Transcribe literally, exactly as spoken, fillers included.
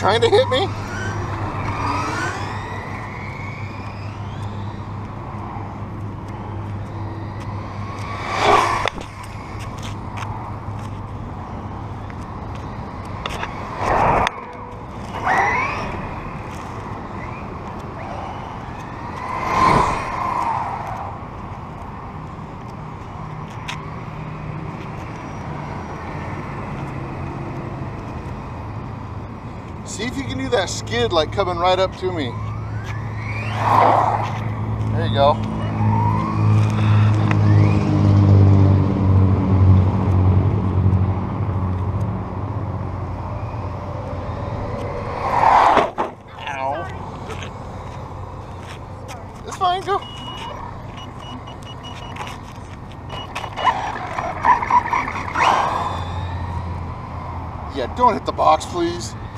trying to hit me? See if you can do that skid like coming right up to me. There you go. Ow. It's fine, go. Yeah, don't hit the box, please.